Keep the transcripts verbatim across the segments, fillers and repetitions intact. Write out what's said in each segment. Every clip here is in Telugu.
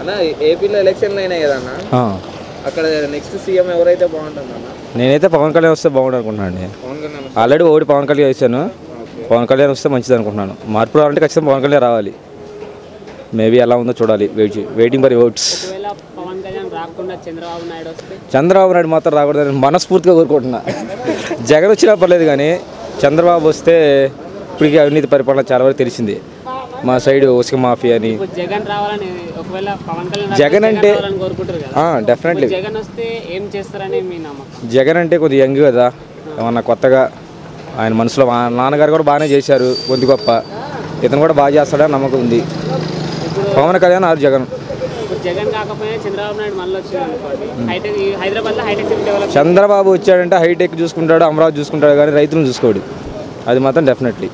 అన్న ఏపీలో ఎలక్షన్లు అయినాయి కదా అన్న, అక్కడ నెక్స్ట్ సీఎం ఎవరైతే బాగుంటుందన్న? నేనైతే పవన్ కళ్యాణ్ వస్తే బాగుంటుంది అనుకుంటున్నాను. ఆల్రెడీ ఓడి పవన్ కళ్యాణ్ వేసాను, పవన్ కళ్యాణ్ వస్తే మంచిది అనుకుంటున్నాను. మార్పు రావాలంటే ఖచ్చితంగా పవన్ కళ్యాణ్ రావాలి. మేబీ ఎలా ఉందో చూడాలి, wait waiting for votes. Chandrababu Naidu మాత్రం రాకూడదని మనస్ఫూర్తిగా కోరుకుంటున్నా. జగన్ వచ్చినా పర్లేదు కానీ చంద్రబాబు వస్తే ఇప్పటికీ అవినీతి పరిపాలన చాలా వరకు తెలిసింది. మా సైడ్ ఉసుక మాఫియా అని. జగన్ అంటే డెఫినెట్లీ జగన్ అంటే కొద్దిగా యంగ్ కదా, ఏమన్నా కొత్తగా ఆయన మనసులో నాన్నగారు కూడా బాగానే చేశారు, కొద్ది గొప్ప ఇతను కూడా బాగా చేస్తాడని నమ్మకం ఉంది. పవన్ కళ్యాణ్ ఆరు జగన్. చంద్రబాబు వచ్చాడంటే హైటెక్ చూసుకుంటాడు, అమరావతి చూసుకుంటాడు కానీ రైతులను చూసుకోడు. అది మాత్రం డెఫినెట్లీ,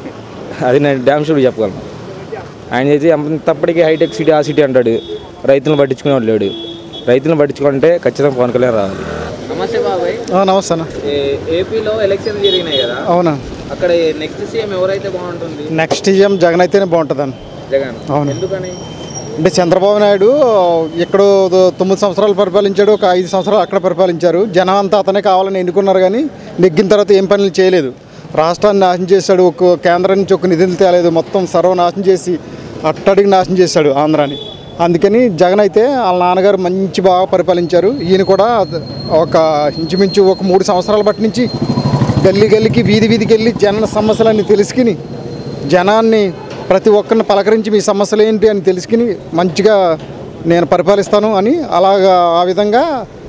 అది నేను డ్యామ్ షూర్ చెప్పగలను. ఆయన చేసి తప్పటికీ హైటెక్ సిటీ ఆ సిటీ అంటాడు, రైతులను పట్టించుకునేవాడు లేడు. రైతులను పట్టించుకుంటే ఖచ్చితంగా పవన్ కళ్యాణ్ రావాలి. నమస్తే బాబాయ్. నమస్తే అన్న. ఏపీలో ఎలక్షన్ జరిగినాయి కదా, అవునా, అక్కడ నెక్స్ట్ సీఎం ఎవరైతే బాగుంటుంది? నెక్స్ట్ సీఎం జగన్ అయితేనే బాగుంటుంది అన్న. జగన్. అవును. ఎందుకని అంటే చంద్రబాబు నాయుడు ఇక్కడ తొమ్మిది సంవత్సరాలు పరిపాలించాడు, ఒక ఐదు సంవత్సరాలు అక్కడ పరిపాలించారు. జనం అంతా అతనే కావాలని ఎన్నుకున్నారు కానీ నెగ్గిన తర్వాత ఏం పనులు చేయలేదు. రాష్ట్రాన్ని నాశనం చేశాడు, ఒక కేంద్రం నుంచి ఒక నిధులు తేలేదు, మొత్తం సర్వనాశనం చేసి అట్టడికి నాశనం చేశాడు ఆంధ్రాని. అందుకని జగన్ అయితే వాళ్ళ నాన్నగారు మంచి బాగా పరిపాలించారు. ఈయన కూడా ఒక ఇంచుమించు ఒక మూడు సంవత్సరాల బట్టి నుంచి గల్లీ గల్లీకి వీధి వీధికి వెళ్ళి జన సమస్యలన్నీ తెలుసుకుని జనాన్ని ప్రతి ఒక్కరిని పలకరించి మీ సమస్యలు ఏంటి అని తెలుసుకుని మంచిగా నేను పరిపాలిస్తాను అని అలాగా ఆ విధంగా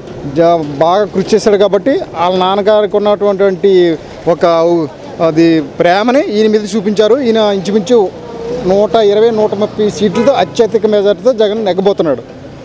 బాగా కృషి చేశాడు. కాబట్టి వాళ్ళ నాన్నగారికి ఉన్నటువంటి ఒక అది ప్రేమని ఈయన మీద చూపించారు. ఈయన ఇంచుమించు నూట ఇరవై నూట ముప్పై సీట్లతో అత్యధిక మెజార్టీతో జగన్ నెగ్గబోతున్నాడు.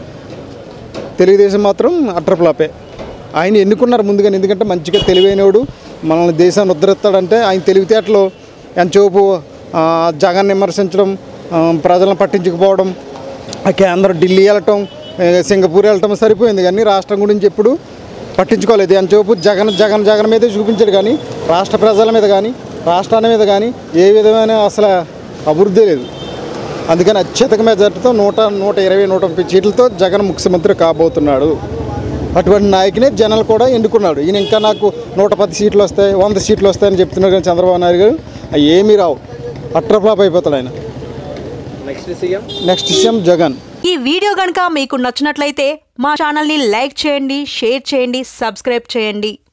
తెలుగుదేశం మాత్రం అట్రప్లాపే. ఆయన ఎన్నుకున్నారు ముందుగానే, ఎందుకంటే మంచిగా తెలివైనవాడు, మనల్ని దేశాన్ని ఉద్ధరిస్తాడంటే ఆయన తెలివితేటలు ఎంతసేపు జగన్ విమర్శించడం, ప్రజలను పట్టించుకుపోవడం, కేంద్రం ఢిల్లీ వెళ్ళటం, సింగపూర్ వెళ్ళటం సరిపోయింది కానీ రాష్ట్రం గురించి ఎప్పుడు పట్టించుకోలేదు. ఎంతసేపు జగన్ జగన్ జగన్ మీదే చూపించాడు కానీ రాష్ట్ర ప్రజల మీద కానీ రాష్ట్రాల మీద కానీ ఏ విధమైన అసలు అభివృద్ధి లేదు. అందుకని అత్యధిక మెజార్టీతో నూట నూట ఇరవై నూట ముప్పై సీట్లతో జగన్ ముఖ్యమంత్రి కాబోతున్నాడు. అటువంటి నాయకునే జనాలు కూడా ఎన్నుకున్నాడు. ఈయన ఇంకా నాకు నూట పది సీట్లు వస్తాయి, వంద సీట్లు వస్తాయని చెప్తున్నారు కానీ చంద్రబాబు నాయుడు గారు ఏమీ రావు, అట్రఫ్లాప్ అయిపోతాడు ఆయన. Next CM next CM Jagan. ఈ వీడియో కనుక మీకు నచ్చినట్లయితే మా ఛానల్ని లైక్ చేయండి, షేర్ చేయండి, సబ్స్క్రైబ్ చేయండి.